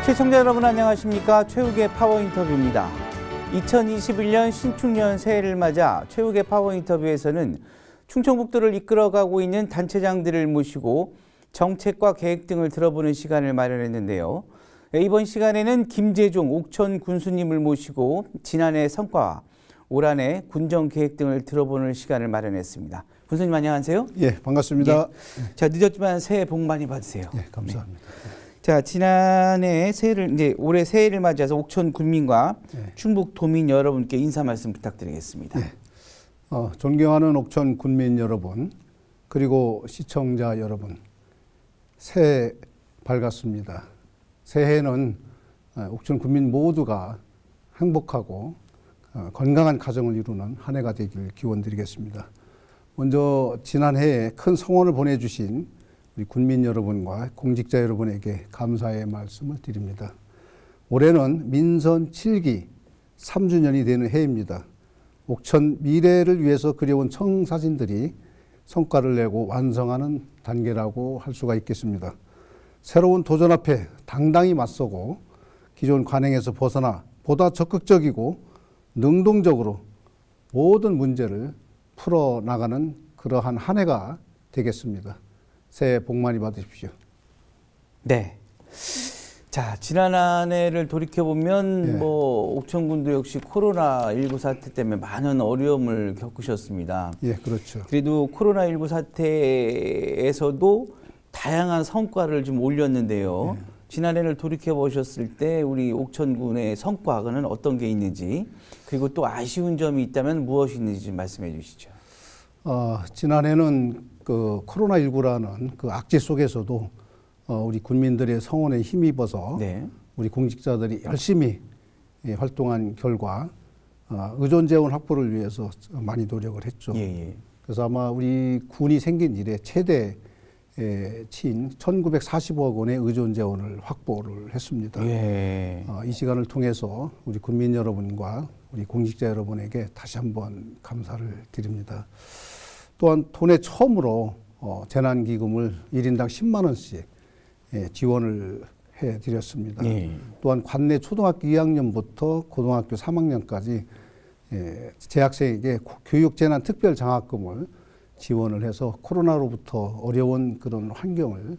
시청자 여러분 안녕하십니까. 최욱의 파워 인터뷰입니다. 2021년 신축년 새해를 맞아 최욱의 파워 인터뷰에서는 충청북도를 이끌어가고 있는 단체장들을 모시고 정책과 계획 등을 들어보는 시간을 마련했는데요. 이번 시간에는 김재종 옥천 군수님을 모시고 지난해 성과와 올 한해 군정 계획 등을 들어보는 시간을 마련했습니다. 군수님 안녕하세요. 예, 반갑습니다. 예. 자, 늦었지만 새해 복 많이 받으세요. 예, 감사합니다. 네. 자, 지난해 새해를 이제 올해 새해를 맞이해서 옥천 군민과 충북 도민 여러분께 인사 말씀 부탁드리겠습니다. 예. 존경하는 옥천 군민 여러분, 그리고 시청자 여러분, 새해 밝았습니다. 새해는 옥천 군민 모두가 행복하고 건강한 가정을 이루는 한 해가 되길 기원드리겠습니다. 먼저 지난해에 큰 성원을 보내주신 우리 군민 여러분과 공직자 여러분에게 감사의 말씀을 드립니다. 올해는 민선 7기 3주년이 되는 해입니다. 옥천 미래를 위해서 그려온 청사진들이 성과를 내고 완성하는 단계라고 할 수가 있겠습니다. 새로운 도전 앞에 당당히 맞서고 기존 관행에서 벗어나 보다 적극적이고 능동적으로 모든 문제를 풀어나가는 그러한 한 해가 되겠습니다. 새해 복 많이 받으십시오. 네. 자, 지난 한 해를 돌이켜보면 옥천군도 역시 코로나19 사태 때문에 많은 어려움을 겪으셨습니다. 예, 그렇죠. 그래도 코로나19 사태에서도 다양한 성과를 좀 올렸는데요. 지난해를 돌이켜보셨을 때 우리 옥천군의 성과는 어떤 게 있는지, 그리고 또 아쉬운 점이 있다면 무엇이 있는지 좀 말씀해 주시죠. 지난해는 그 코로나19라는 그 악재 속에서도 우리 군민들의 성원에 힘입어서 우리 공직자들이 열심히 활동한 결과 의존 재원 확보를 위해서 많이 노력을 했죠. 그래서 아마 우리 군이 생긴 이래 최대 친 1940억 원의 의존 재원을 확보를 했습니다. 이 시간을 통해서 우리 군민 여러분과 우리 공직자 여러분에게 다시 한번 감사를 드립니다. 또한 도내 처음으로 재난기금을 1인당 10만 원씩 지원을 해드렸습니다. 또한 관내 초등학교 2학년부터 고등학교 3학년까지 재학생에게 교육재난특별장학금을 지원을 해서 코로나로부터 어려운 그런 환경을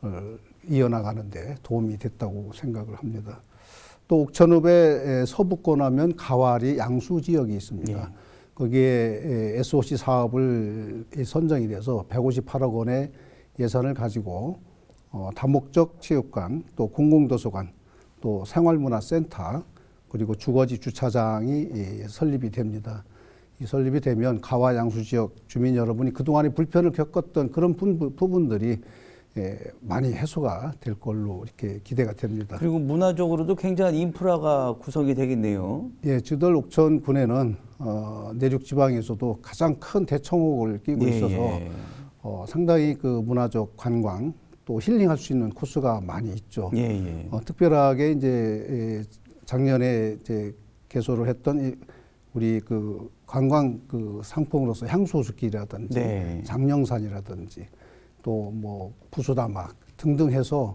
이어나가는 데 도움이 됐다고 생각을 합니다. 또 옥천읍의 서북권 하면 가와리 양수지역이 있습니다. 거기에 SOC 사업을 선정이 돼서 158억 원의 예산을 가지고 다목적 체육관, 또 공공도서관, 또 생활문화센터, 그리고 주거지 주차장이 설립이 됩니다. 이 설립이 되면 가와 양수 지역 주민 여러분이 그동안에 불편을 겪었던 그런 부분들이 많이 해소가 될 걸로 이렇게 기대가 됩니다. 그리고 문화적으로도 굉장한 인프라가 구성이 되겠네요. 예, 주들 옥천군에는 내륙 지방에서도 가장 큰 대청호를 끼고 있어서 상당히 그 문화적 관광 또 힐링할 수 있는 코스가 많이 있죠. 특별하게 이제 작년에 이제 개소를 했던 우리 그 관광 그 상품으로서 향수호수길이라든지 장령산이라든지 또 뭐 부수다막 등등 해서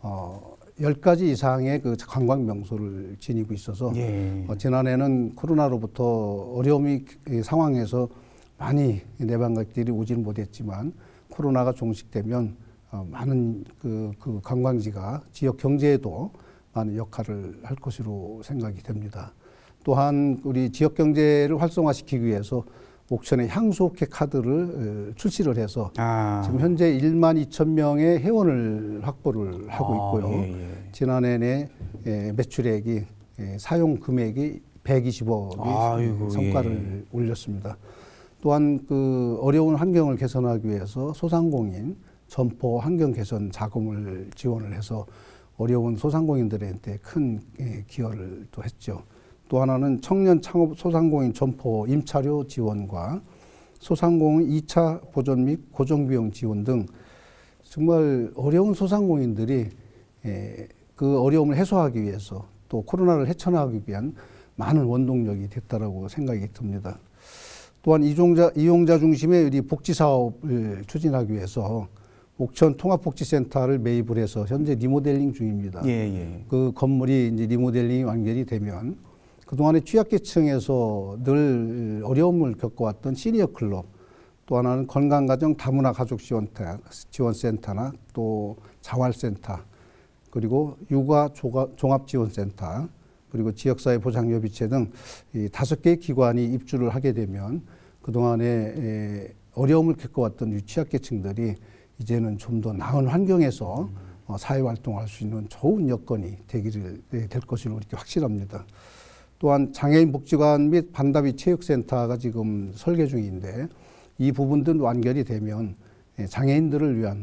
10가지 이상의 그 관광 명소를 지니고 있어서 지난해는 코로나로부터 어려움이 상황에서 많이 내방객들이 오지는 못했지만 코로나가 종식되면 많은 그 관광지가 지역 경제에도 많은 역할을 할 것으로 생각이 됩니다. 또한 우리 지역 경제를 활성화시키기 위해서 옥천의 향수호케 카드를 출시를 해서 지금 현재 1만 2천 명의 회원을 확보를 하고 있고요. 지난해 매출액이 사용 금액이 120억의 성과를 올렸습니다. 또한 그 어려운 환경을 개선하기 위해서 소상공인 점포 환경 개선 자금을 지원을 해서 어려운 소상공인들한테 큰 기여를 또 했죠. 또 하나는 청년 창업 소상공인 점포 임차료 지원과 소상공인 2차 보존 및 고정비용 지원 등 정말 어려운 소상공인들이 그 어려움을 해소하기 위해서 또 코로나를 헤쳐나가기 위한 많은 원동력이 됐다라고 생각이 듭니다. 또한 이용자 중심의 우리 복지 사업을 추진하기 위해서 옥천 통합복지센터를 매입을 해서 현재 리모델링 중입니다. 그 건물이 이제 리모델링이 완결이 되면 그동안에 취약계층에서 늘 어려움을 겪어왔던 시니어 클럽, 또 하나는 건강가정 다문화 가족 지원센터나 또 자활센터, 그리고 육아 종합지원센터, 그리고 지역사회 보장협의체 등 이 5개의 기관이 입주를 하게 되면 그동안에 어려움을 겪어왔던 이 취약계층들이 이제는 좀 더 나은 환경에서 사회활동할 수 있는 좋은 여건이 될 것으로 이렇게 확실합니다. 또한 장애인 복지관 및 반다비 체육센터가 지금 설계 중인데 이 부분도 완결이 되면 장애인들을 위한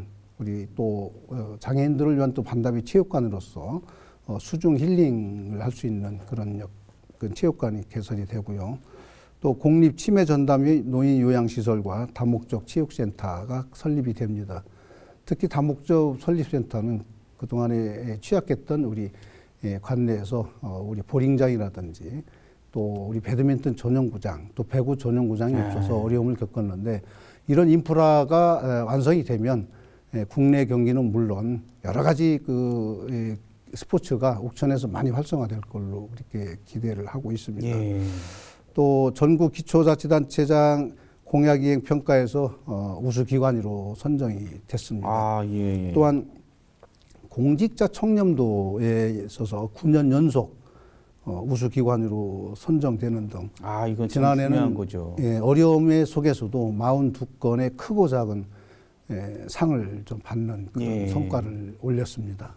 장애인들을 위한 또 반다비 체육관으로서 수중 힐링을 할 수 있는 그런 체육관이 개설이 되고요. 또 공립 치매 전담 노인 요양시설과 다목적 체육센터가 설립이 됩니다. 특히 다목적 설립센터는 그동안에 취약했던 우리 관내에서 우리 보링장이라든지 또 우리 배드민턴 전용구장, 또 배구 전용구장이 없어서 어려움을 겪었는데 이런 인프라가 완성이 되면 국내 경기는 물론 여러 가지 스포츠가 옥천에서 많이 활성화될 걸로 그렇게 기대를 하고 있습니다. 또 전국 기초자치단체장 공약이행 평가에서 우수기관으로 선정이 됐습니다. 또한 공직자 청렴도에 있어서 9년 연속 우수기관으로 선정되는 등 이건 지난해는 거죠. 어려움 속에서도 42건의 크고 작은 상을 좀 받는 그런 성과를 올렸습니다.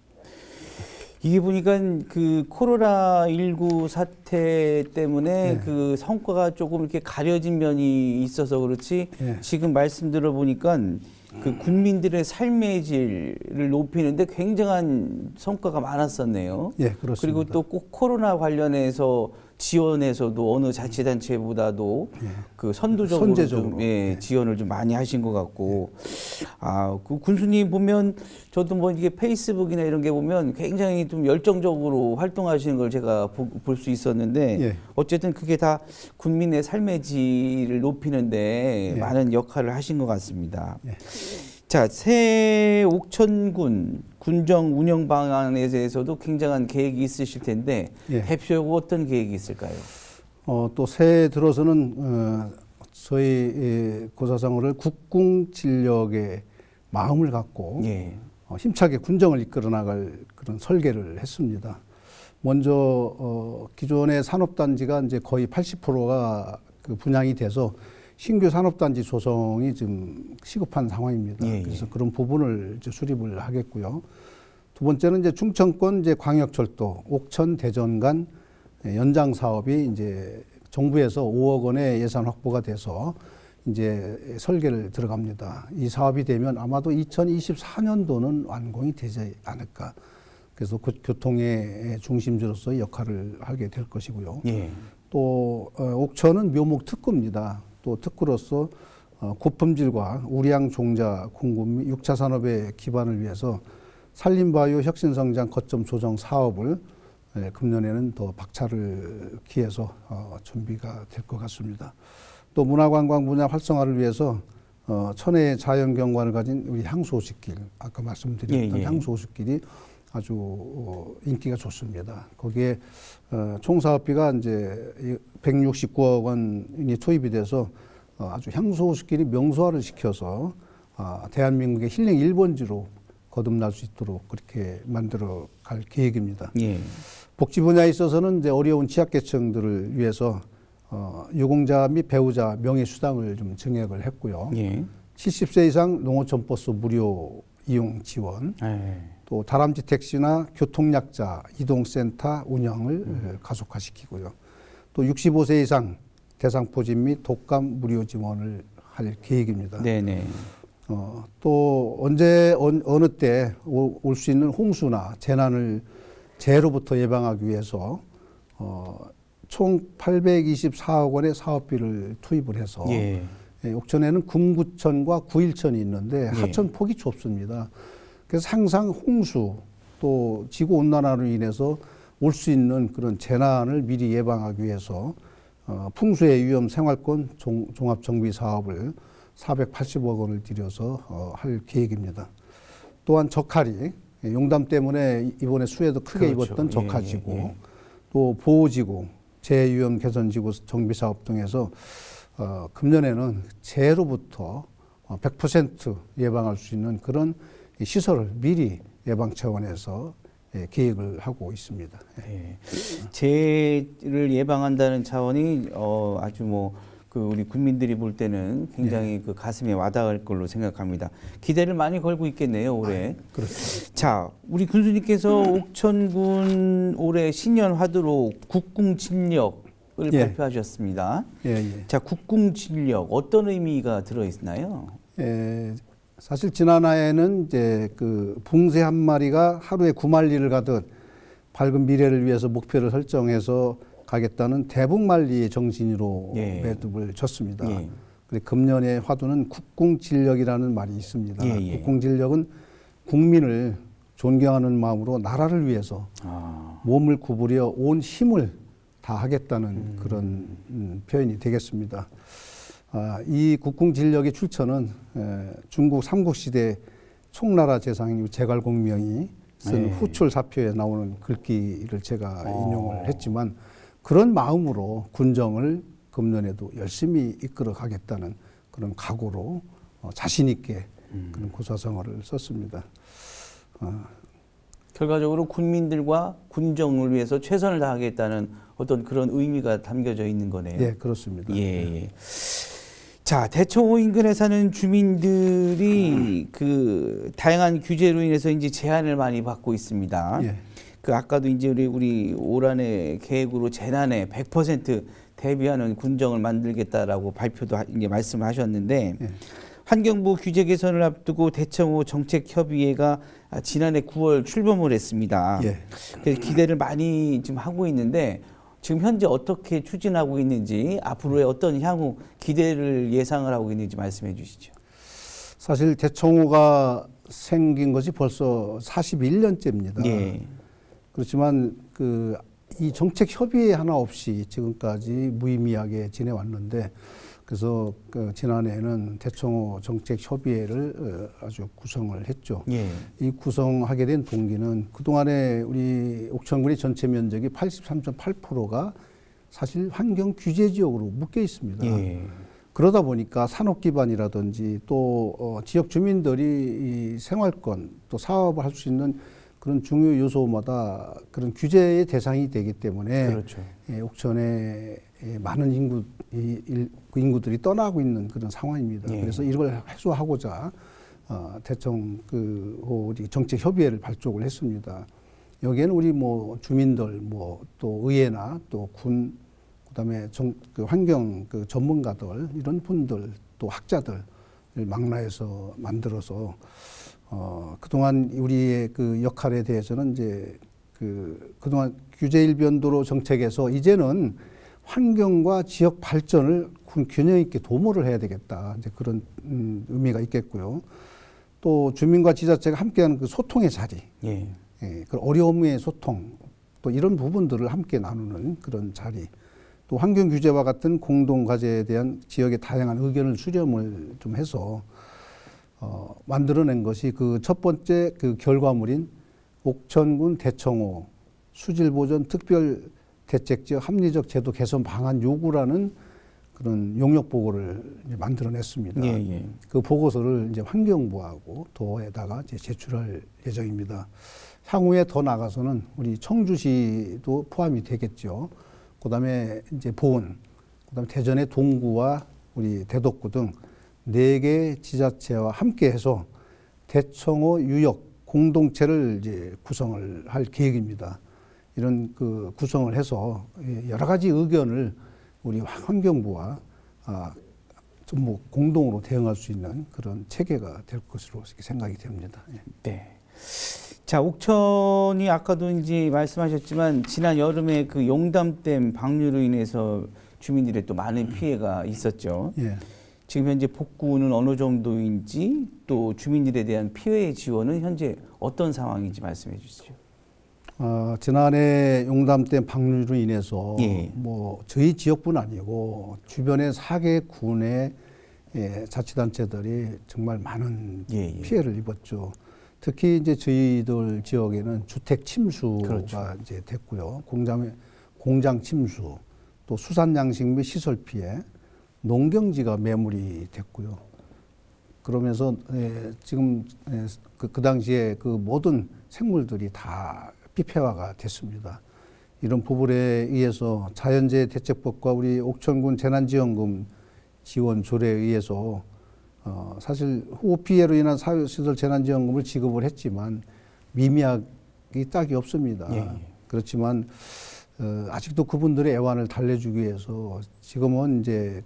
이게 보니까 그 코로나19 사태 때문에 그 성과가 조금 이렇게 가려진 면이 있어서 그렇지 지금 말씀 들어보니까 그 국민들의 삶의 질을 높이는데 굉장한 성과가 많았었네요. 그렇습니다. 그리고 또 꼭 코로나 관련해서 지원에서도 어느 자치단체보다도 그 선두적으로 좀 지원을 좀 많이 하신 것 같고, 그 군수님 보면 저도 뭐 이게 페이스북이나 이런 게 보면 굉장히 좀 열정적으로 활동하시는 걸 제가 볼 수 있었는데 어쨌든 그게 다 국민의 삶의 질을 높이는데 많은 역할을 하신 것 같습니다. 자, 새 옥천군 군정 운영 방안에 대해서도 굉장한 계획이 있으실 텐데 대표적으로 어떤 계획이 있을까요? 또 새해 들어서는 저희 고사상호를 국궁진력의 마음을 갖고 힘차게 군정을 이끌어 나갈 그런 설계를 했습니다. 먼저 기존의 산업단지가 이제 거의 80%가 그 분양이 돼서 신규 산업단지 조성이 좀 시급한 상황입니다. 그래서 그런 부분을 이제 수립을 하겠고요. 두 번째는 이제 충청권 이제 광역철도 옥천 대전 간 연장 사업이 이제 정부에서 5억 원의 예산 확보가 돼서 이제 설계를 들어갑니다. 이 사업이 되면 아마도 2024년도는 완공이 되지 않을까. 그래서 교통의 중심지로서의 역할을 하게 될 것이고요. 또 옥천은 묘목 특구입니다. 또 특구로서 고품질과 우량 종자 공급 및 6차 산업의 기반을 위해서 산림바이오 혁신성장 거점 조정 사업을 금년에는 더 박차를 기해서 준비가 될 것 같습니다. 또 문화관광 분야 활성화를 위해서 천혜의 자연경관을 가진 우리 향수호숫길, 아까 말씀드렸던 향수호숫길이 아주 인기가 좋습니다. 거기에 총 사업비가 이제 169억 원이 투입이 돼서 아주 향수호숫길이 명소화를 시켜서 대한민국의 힐링 1번지로 거듭날 수 있도록 그렇게 만들어 갈 계획입니다. 복지 분야에 있어서는 이제 어려운 취약계층들을 위해서 유공자 및 배우자 명예수당을 좀 증액을 했고요. 70세 이상 농어촌 버스 무료 이용 지원, 또 다람쥐 택시나 교통약자 이동센터 운영을 가속화시키고요. 또 65세 이상 대상포진 및 독감 무료 지원을 할 계획입니다. 또 언제 어느 때 올 수 있는 홍수나 재난을 재해로부터 예방하기 위해서 총 824억 원의 사업비를 투입을 해서 옥천에는 금구천과 구일천이 있는데 하천 폭이 좁습니다. 그래서 항상 홍수 또 지구온난화로 인해서 올 수 있는 그런 재난을 미리 예방하기 위해서 풍수의 위험 생활권 종합정비 사업을 480억 원을 들여서 할 계획입니다. 또한 저칼이 용담 때문에 이번에 수해도 크게 그렇죠. 입었던 저칼지구, 또 보호지구, 재위험 개선지구 정비사업 등에서 금년에는 재해로부터 100% 예방할 수 있는 그런 시설을 미리 예방 차원에서 계획을 하고 있습니다. 네. 재해를 예방한다는 차원이 아주 그 우리 국민들이 볼 때는 굉장히 그 가슴에 와닿을 걸로 생각합니다. 기대를 많이 걸고 있겠네요, 올해. 그렇죠. 자, 우리 군수님께서 옥천군 올해 신년 화두로 국궁진력을 발표하셨습니다. 자, 국궁진력 어떤 의미가 들어 있나요? 사실 지난해에는 이제 그 붕새 한 마리가 하루에 9만리를 가듯 밝은 미래를 위해서 목표를 설정해서 가겠다는 대북만리의 정신으로 매듭을 졌습니다. 그리고 금년의 화두는 국궁진력이라는 말이 있습니다. 국궁진력은 국민을 존경하는 마음으로 나라를 위해서 몸을 구부려 온 힘을 다하겠다는 그런 표현이 되겠습니다. 이 국궁진력의 출처는 중국 삼국시대 총나라 재상인 제갈공명이 쓴 후출사표에 나오는 글귀를 제가 인용을 했지만 그런 마음으로 군정을 금년에도 열심히 이끌어 가겠다는 그런 각오로 자신 있게 그런 고사성어를 썼습니다. 결과적으로 군민들과 군정을 위해서 최선을 다하겠다는 어떤 그런 의미가 담겨져 있는 거네요. 예, 그렇습니다. 자, 대청호 인근에 사는 주민들이 그 다양한 규제로 인해서 이제 제한을 많이 받고 있습니다. 그 아까도 이제 우리 올한해 계획으로 재난에 100% 대비하는 군정을 만들겠다라고 발표도 이제 말씀하셨는데 환경부 규제 개선을 앞두고 대청호 정책협의회가 지난해 9월 출범을 했습니다. 그래서 기대를 많이 지금 하고 있는데 지금 현재 어떻게 추진하고 있는지 앞으로의 어떤 향후 기대를 예상을 하고 있는지 말씀해 주시죠. 사실 대청호가 생긴 것이 벌써 41년째입니다. 그렇지만 이 정책 협의회 하나 없이 지금까지 무의미하게 지내왔는데 그래서 지난해에는 대청호 정책 협의회를 아주 구성을 했죠. 이 구성하게 된 동기는 그동안에 우리 옥천군의 전체 면적이 83.8%가 사실 환경 규제 지역으로 묶여 있습니다. 그러다 보니까 산업 기반이라든지 또 지역 주민들이 이 생활권 또 사업을 할 수 있는 그런 중요 요소마다 그런 규제의 대상이 되기 때문에 옥천에 많은 인구들이 떠나고 있는 그런 상황입니다. 그래서 이걸 해소하고자 우리 정책 협의회를 발족을 했습니다. 여기에는 우리 주민들 또 의회나 또 군 그다음에 환경 전문가들 이런 분들 또 학자들 망라해서 만들어서 그동안 우리의 그 역할에 대해서는 이제 그동안 규제 일변도로 정책에서 이제는 환경과 지역 발전을 균형 있게 도모를 해야 되겠다. 이제 그런 의미가 있겠고요. 또 주민과 지자체가 함께하는 그 소통의 자리, 그 어려움의 소통, 또 이런 부분들을 함께 나누는 그런 자리, 또 환경 규제와 같은 공동 과제에 대한 지역의 다양한 의견을 수렴을 좀 해서 만들어낸 것이 그 첫 번째 그 결과물인 옥천군 대청호 수질보전 특별 대책지역 합리적 제도 개선 방안 요구라는 그런 용역 보고를 이제 만들어냈습니다. 그 보고서를 이제 환경부하고 도에다가 이제 제출할 예정입니다. 향후에 더 나가서는 우리 청주시도 포함이 되겠죠. 그다음에 이제 보은, 그다음에 대전의 동구와 우리 대덕구 등 4개 지자체와 함께해서 대청호 유역 공동체를 이제 구성을 할 계획입니다. 이런 그 구성을 해서 여러 가지 의견을 우리 환경부와 전부 공동으로 대응할 수 있는 그런 체계가 될 것으로 생각이 됩니다. 자, 옥천이 아까도 이제 말씀하셨지만 지난 여름에 그 용담댐 방류로 인해서 주민들의 또 많은 피해가 있었죠. 지금 현재 복구는 어느 정도인지 또 주민들에 대한 피해 지원은 현재 어떤 상황인지 말씀해 주시죠. 지난해 용담댐 방류로 인해서 저희 지역뿐 아니고 주변의 4개 군의 자치단체들이 정말 많은 피해를 입었죠. 특히 이제 저희들 지역에는 주택 침수가 그렇죠. 이제 됐고요. 공장 침수, 또 수산양식 및 시설 피해, 농경지가 매물이 됐고요. 그러면서 지금 그 당시에 그 모든 생물들이 다 비폐화가 됐습니다. 이런 부분에 의해서 자연재해 대책법과 우리 옥천군 재난지원금 지원 조례에 의해서 사실 호우 피해로 인한 사회시설 재난지원금을 지급을 했지만 미미하기 딱이 없습니다. 그렇지만 아직도 그분들의 애환을 달래주기 위해서 지금은 이제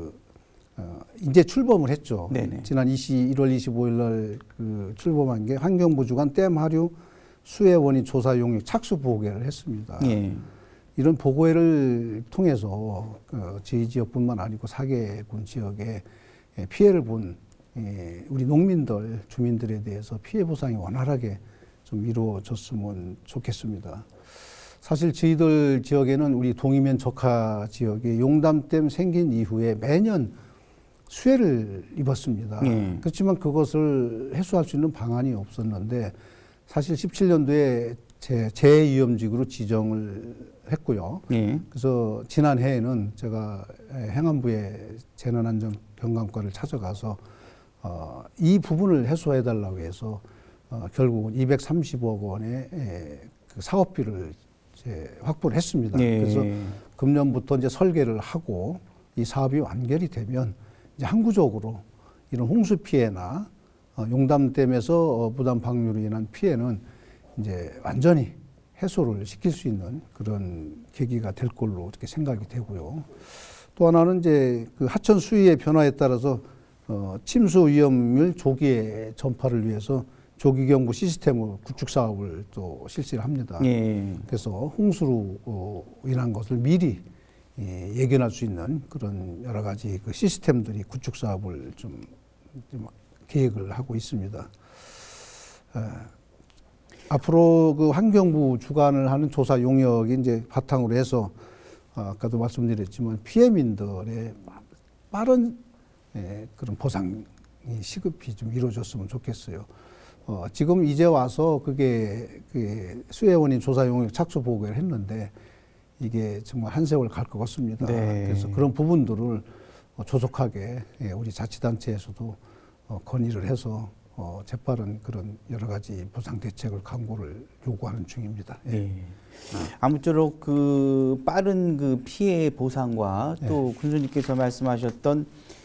이제 출범을 했죠. 네네. 지난 1월 25일 날 출범한 게 환경부 주관 댐 하류 수해 원인 조사 용역 착수 보고회를 했습니다. 이런 보고회를 통해서 저희 지역뿐만 아니고 4개군 지역에 피해를 본 우리 농민들, 주민들에 대해서 피해 보상이 원활하게 좀 이루어졌으면 좋겠습니다. 사실 저희들 지역에는 우리 동이면 적하 지역에 용담댐 생긴 이후에 매년 수해를 입었습니다. 그렇지만 그것을 해소할 수 있는 방안이 없었는데 사실 17년도에 재위험지구로 지정을 했고요. 그래서 지난해에는 제가 행안부의 재난안전경감과를 찾아가서 이 부분을 해소해달라고 해서 결국은 230억 원의 그 사업비를 확보를 했습니다. 그래서 금년부터 이제 설계를 하고 이 사업이 완결이 되면 이제 항구적으로 이런 홍수 피해나 용담댐에서 무단 방류로 인한 피해는 이제 완전히 해소를 시킬 수 있는 그런 계기가 될 걸로 이렇게 생각이 되고요. 또 하나는 이제 그 하천 수위의 변화에 따라서 침수 위험을 조기에 전파를 위해서 조기경보 시스템 구축 사업을 또 실시를 합니다. 그래서 홍수로 인한 것을 미리 예견할 수 있는 그런 여러 가지 그 시스템들이 구축 사업을 좀 계획을 하고 있습니다. 앞으로 그 환경부 주관을 하는 조사 용역이 이제 바탕으로 해서 아까도 말씀드렸지만 피해민들의 빠른 그런 보상이 시급히 좀 이루어졌으면 좋겠어요. 지금 이제 와서 그게 수해 원인 조사 용역 착수 보고를 했는데 이게 정말 한 세월 갈 것 같습니다. 그래서 그런 부분들을 조속하게 우리 자치단체에서도 건의를 해서 재빠른 그런 여러 가지 보상 대책을 강구를 요구하는 중입니다. 아무쪼록 그 빠른 그 피해 보상과 또 군수님께서 말씀하셨던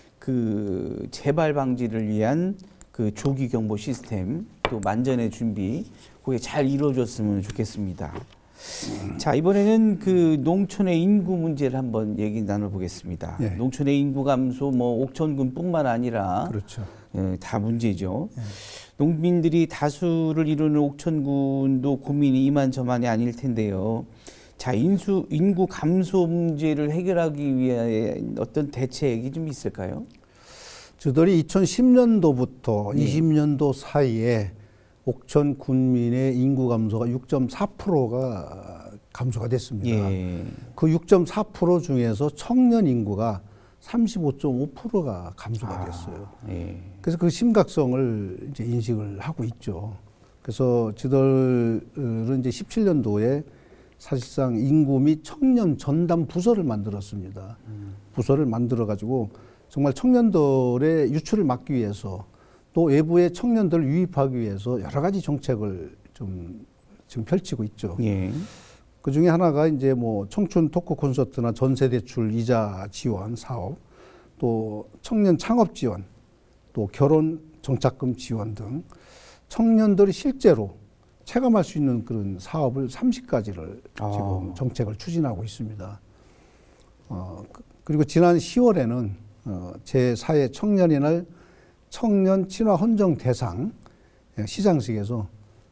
그 재발 방지를 위한 그 조기 경보 시스템 또 만전의 준비 그게 잘 이루어졌으면 좋겠습니다. 자, 이번에는 그 농촌의 인구 문제를 한번 얘기 나눠보겠습니다. 농촌의 인구 감소, 옥천군뿐만 아니라 그렇죠. 다 문제죠. 농민들이 다수를 이루는 옥천군도 고민이 이만저만이 아닐 텐데요. 자, 인구 감소 문제를 해결하기 위해 어떤 대책이 좀 있을까요? 저들이 2010년도부터 20년도 사이에 옥천 군민의 인구 감소가 6.4%가 감소가 됐습니다. 그 6.4% 중에서 청년 인구가 35.5%가 감소가 됐어요. 그래서 그 심각성을 이제 인식을 하고 있죠. 그래서 저들은 이제 17년도에 사실상 인구 및 청년 전담 부서를 만들었습니다. 부서를 만들어 가지고 정말 청년들의 유출을 막기 위해서 또 외부의 청년들을 유입하기 위해서 여러 가지 정책을 좀 지금 펼치고 있죠. 그 중에 하나가 이제 청춘 토크 콘서트나 전세 대출 이자 지원 사업, 또 청년 창업 지원, 또 결혼 정착금 지원 등 청년들이 실제로 체감할 수 있는 그런 사업을 30가지를 지금 정책을 추진하고 있습니다. 그리고 지난 10월에는 제4회 청년의 날 청년 친화 헌정 대상 시상식에서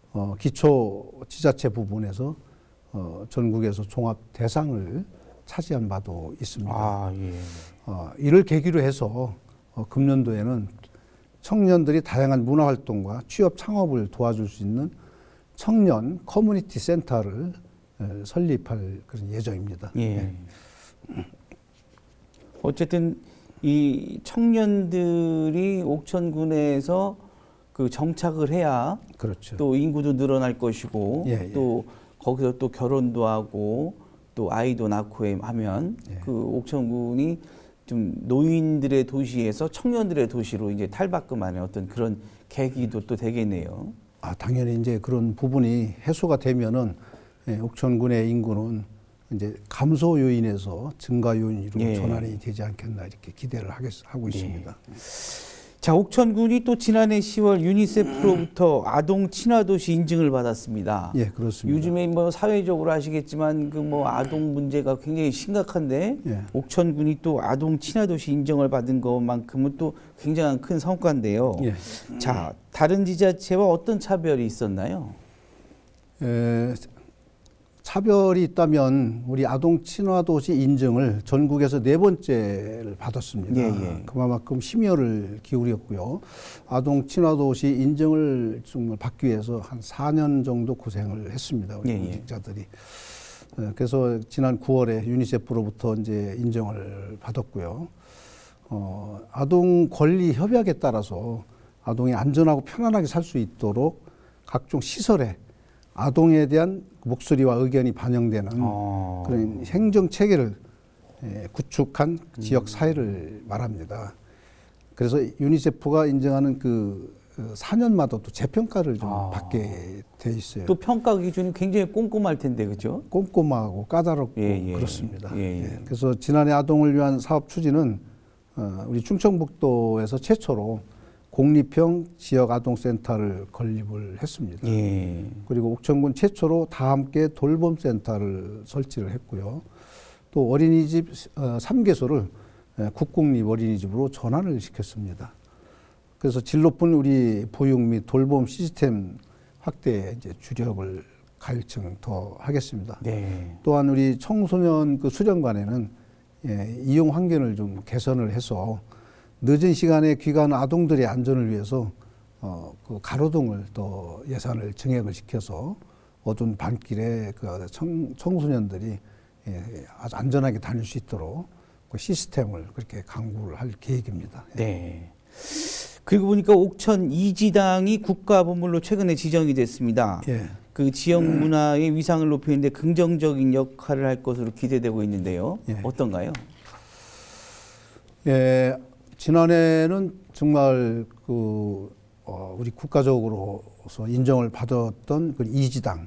기초 지자체 부분에서 전국에서 종합 대상을 차지한 바도 있습니다. 이를 계기로 해서 금년도에는 청년들이 다양한 문화활동과 취업 창업을 도와줄 수 있는 청년 커뮤니티 센터를 설립할 그런 예정입니다. 어쨌든 이 청년들이 옥천군에서 그 정착을 해야 그렇죠. 또 인구도 늘어날 것이고 예, 예. 또 거기서 또 결혼도 하고 또 아이도 낳고 하면 예. 그 옥천군이 좀 노인들의 도시에서 청년들의 도시로 이제 탈바꿈하는 어떤 그런 계기도 또 되겠네요. 아, 당연히 이제 그런 부분이 해소가 되면은 예, 옥천군의 인구는 이제 감소 요인에서 증가 요인으로 예. 전환이 되지 않겠나 이렇게 기대를 하고 있습니다. 자, 옥천군이 또 지난해 10월 유니세프로부터 아동 친화도시 인증을 받았습니다. 예, 그렇습니다. 요즘에 뭐 사회적으로 아시겠지만 그 뭐 아동 문제가 굉장히 심각한데 예. 옥천군이 또 아동 친화도시 인정을 받은 것만큼은 또 굉장한 큰 성과인데요. 예. 자, 다른 지자체와 어떤 차별이 있었나요? 차별이 있다면 우리 아동 친화도시 인증을 전국에서 4번째를 받았습니다. 예, 예. 그만큼 심혈을 기울였고요. 아동 친화도시 인증을 정말 받기 위해서 한 4년 정도 고생을 했습니다. 우리 공직자들이. 그래서 지난 9월에 유니세프로부터 이제 인정을 받았고요. 아동 권리 협약에 따라서 아동이 안전하고 편안하게 살 수 있도록 각종 시설에 아동에 대한 목소리와 의견이 반영되는 그런 행정 체계를 구축한 지역 사회를 말합니다. 그래서 유니세프가 인정하는 그 4년마다 또 재평가를 좀 받게 돼 있어요. 또 평가 기준이 굉장히 꼼꼼할 텐데, 그죠? 꼼꼼하고 까다롭고 그렇습니다. 그래서 지난해 아동을 위한 사업 추진은 우리 충청북도에서 최초로 공립형 지역 아동센터를 건립을 했습니다. 그리고 옥천군 최초로 다 함께 돌봄센터를 설치를 했고요. 또 어린이집 3개소를 국공립 어린이집으로 전환을 시켰습니다. 그래서 질 높은 우리 보육 및 돌봄 시스템 확대에 이제 주력을 가일층 더 하겠습니다. 또한 우리 청소년 그 수련관에는 이용 환경을 좀 개선을 해서 늦은 시간에 귀가하는 아동들의 안전을 위해서 그 가로등을 더 예산을 증액을 시켜서 어두운 밤길에 그 청소년들이 아주 안전하게 다닐 수 있도록 그 시스템을 그렇게 강구를 할 계획입니다. 네. 그리고 보니까 옥천 이지당이 국가보물로 최근에 지정이 됐습니다. 그 지역 문화의 위상을 높이는데 긍정적인 역할을 할 것으로 기대되고 있는데요. 어떤가요? 지난해는 정말 우리 국가적으로서 인정을 받았던 그 이지당.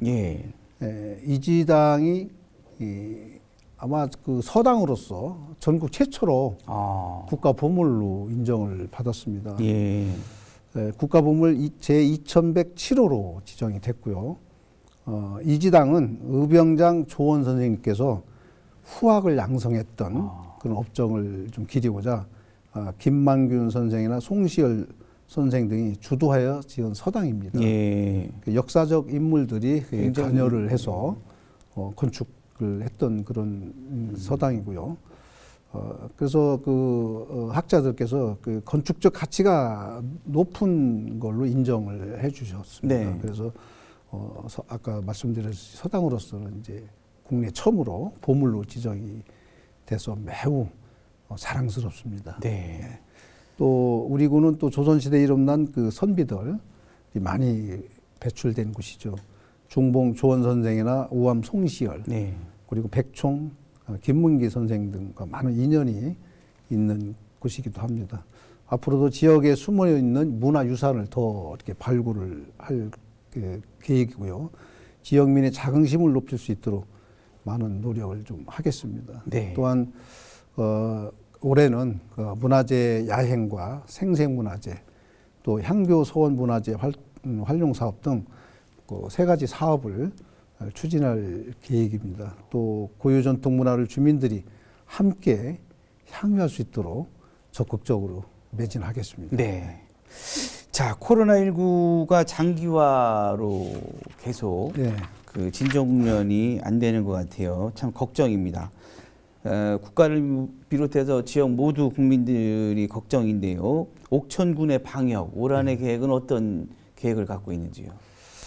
이지당이 아마 그 서당으로서 전국 최초로 국가보물로 인정을 받았습니다. 국가보물 제2107호로 지정이 됐고요. 이지당은 의병장 조원 선생님께서 후학을 양성했던 그런 업적을 좀 기리고자 김만균 선생이나 송시열 선생 등이 주도하여 지은 서당입니다. 역사적 인물들이 관여를 해서 건축을 했던 그런 서당이고요. 그래서 그 학자들께서 그 건축적 가치가 높은 걸로 인정을 해주셨습니다. 그래서 아까 말씀드렸듯이 서당으로서는 이제 국내 처음으로 보물로 지정이 돼서 매우 자랑스럽습니다. 또 우리 군은 또 조선시대에 이름난 그 선비들이 많이 배출된 곳이죠. 중봉 조원 선생이나 우암 송시열, 그리고 백총, 김문기 선생 등과 많은 인연이 있는 곳이기도 합니다. 앞으로도 지역에 숨어 있는 문화유산을 더 이렇게 발굴을 할 계획이고요. 지역민의 자긍심을 높일 수 있도록 많은 노력을 좀 하겠습니다. 또한 올해는 그 문화재 야행과 생생문화재, 또 향교 서원 문화재 활용 사업 등 그 3가지 사업을 추진할 계획입니다. 또 고유 전통 문화를 주민들이 함께 향유할 수 있도록 적극적으로 매진하겠습니다. 자, 코로나19가 장기화로 계속 그 진정 국면이 안 되는 것 같아요. 참 걱정입니다. 국가를 비롯해서 지역 모두 국민들이 걱정인데요. 옥천군의 방역, 올 한해 계획은 어떤 계획을 갖고 있는지요?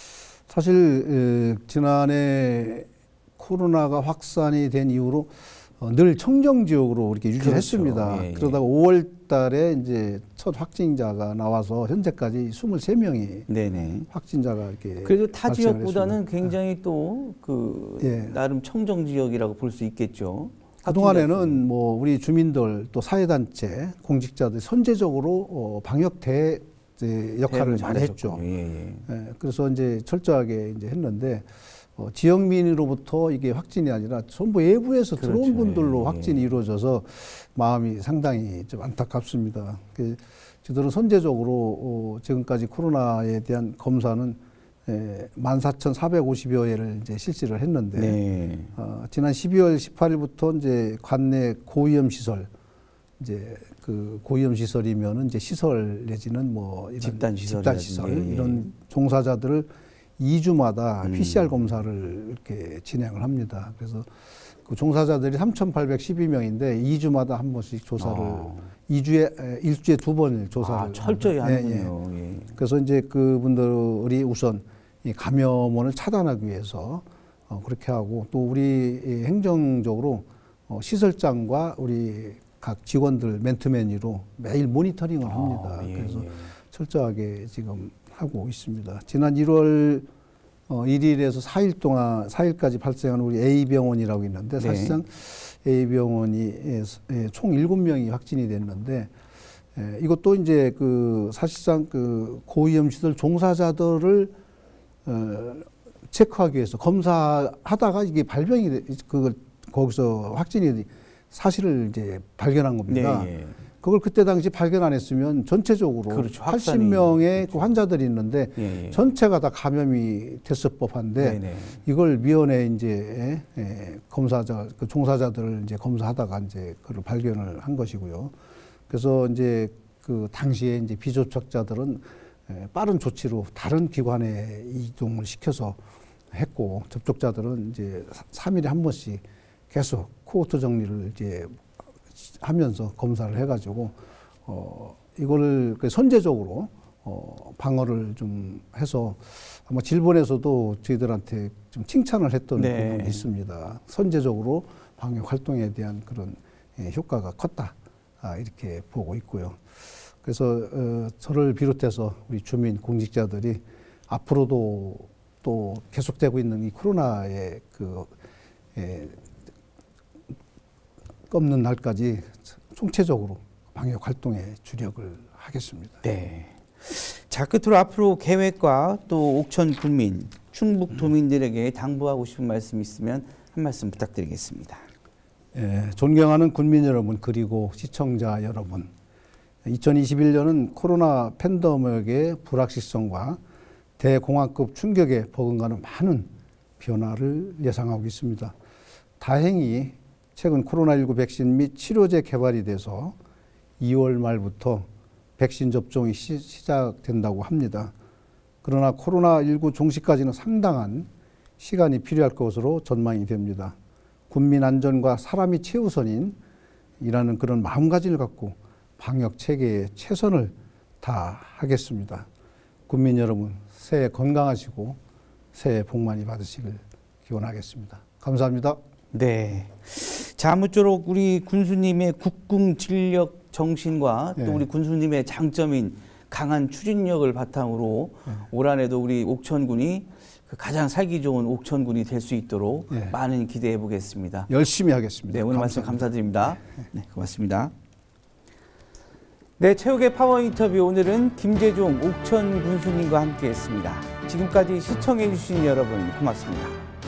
사실 지난해 코로나가 확산이 된 이후로 늘 청정 지역으로 이렇게 유지를 그렇죠. 했습니다. 예, 예. 그러다가 5월 달에 이제 첫 확진자가 나와서 현재까지 23명이 네네. 확진자가 이렇게 그래도 타 지역보다는 했습니다. 굉장히 또 그 예. 나름 청정 지역이라고 볼 수 있겠죠. 그동안에는 뭐 우리 주민들 또 사회단체 공직자들 선제적으로 방역 역할을 많이 했죠. 예, 예. 예, 그래서 이제 철저하게 이제 했는데 지역민으로부터 이게 확진이 아니라 전부 외부에서 그렇죠. 들어온 분들로 예, 확진이 이루어져서 마음이 상당히 좀 안타깝습니다. 저들은 선제적으로 지금까지 코로나에 대한 검사는 14,450여 회를 이제 실시를 했는데 네. 지난 12월 18일부터 이제 관내 고위험 시설 이제 그 고위험 시설이면은 이제 시설 내지는 뭐 이런 집단 시설 예. 이런 종사자들을 2주마다 PCR 검사를 이렇게 진행을 합니다. 그래서 그 종사자들이 3,812명인데 2주마다 한 번씩 조사를 일주에 2번을 조사를 철저히 하는군요. 예, 예. 그래서 이제 그분들이 우선 이 감염원을 차단하기 위해서 그렇게 하고 또 우리 행정적으로 시설장과 우리 각 직원들 맨투맨으로 매일 모니터링을 합니다. 예, 그래서 예. 철저하게 지금 하고 있습니다. 지난 1월 1일에서 4일 동안 4일까지 발생한 우리 A병원이라고 있는데 사실상 A병원이 총 7명이 확진이 됐는데 이것도 이제 그 사실상 그 고위험 시설 종사자들을 체크하기 위해서 검사하다가 이게 발병이 거기서 확진이 사실을 이제 발견한 겁니다. 네, 예. 그걸 그때 당시 발견 안 했으면 전체적으로 그렇죠. 80명의 그렇죠. 그 환자들이 있는데 예. 전체가 다 감염이 됐을 법한데 네네. 이걸 미연에 이제 그 종사자들을 이제 검사하다가 이제 그걸 발견을 한 것이고요. 그래서 이제 그 당시에 이제 비접촉자들은 빠른 조치로 다른 기관에 이동을 시켜서 했고 접촉자들은 이제 3일에 한 번씩 계속 코호트 정리를 이제 하면서 검사를 해가지고 이거를 선제적으로 방어를 좀 해서 아마 질본에서도 저희들한테 좀 칭찬을 했던 부분이 있습니다. 선제적으로 방역 활동에 대한 그런 효과가 컸다 이렇게 보고 있고요. 그래서 저를 비롯해서 우리 주민 공직자들이 앞으로도 또 계속되고 있는 이 코로나의 없는 날까지 총체적으로 방역 활동에 주력을 하겠습니다. 네. 자, 끝으로 앞으로 계획과 또 옥천 군민, 충북 도민들에게 당부하고 싶은 말씀 있으면 한 말씀 부탁드리겠습니다. 존경하는 군민 여러분 그리고 시청자 여러분, 2021년은 코로나 팬데믹의 불확실성과 대공황급 충격에 버금가는 많은 변화를 예상하고 있습니다. 다행히 최근 코로나19 백신 및 치료제 개발이 돼서 2월 말부터 백신 접종이 시작된다고 합니다. 그러나 코로나19 종식까지는 상당한 시간이 필요할 것으로 전망이 됩니다. 국민 안전과 사람이 최우선인 이라는 그런 마음가짐을 갖고 방역 체계에 최선을 다하겠습니다. 국민 여러분 새해 건강하시고 새해 복 많이 받으시길 기원하겠습니다. 감사합니다. 네. 자, 아무쪼록 우리 군수님의 국궁 진력 정신과 또 우리 군수님의 장점인 강한 추진력을 바탕으로 올 한해도 우리 옥천군이 가장 살기 좋은 옥천군이 될 수 있도록 많은 기대해 보겠습니다. 열심히 하겠습니다. 네, 오늘 말씀 감사드립니다. 네, 고맙습니다. 네, 최욱의 파워 인터뷰 오늘은 김재종 옥천 군수님과 함께했습니다. 지금까지 시청해 주신 여러분 고맙습니다.